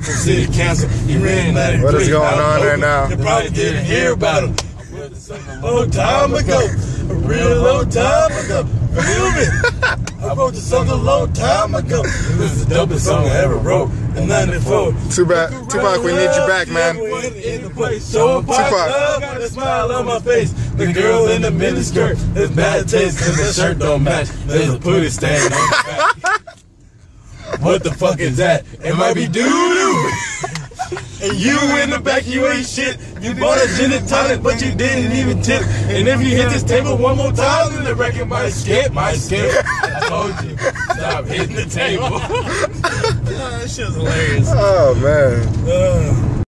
city council. He ran out of What is going on right now? You probably didn't hear about him. A long time ago, a real long time ago. Feel me? I wrote this song a long time ago. It was the dopest song I ever wrote in '94. Tupac, we need you back, man. So Tupac, got a smile on my face. The girl in the miniskirt has bad taste because the shirt don't match. There's a putty stand on the back. What the fuck is that? It might be doo-doo. And you in the back, you ain't shit. You bought a gin and tonic, but you didn't even tip. And if you hit this table one more time, then the record might skip. I told you, stop hitting the table. That shit's hilarious. Oh, man.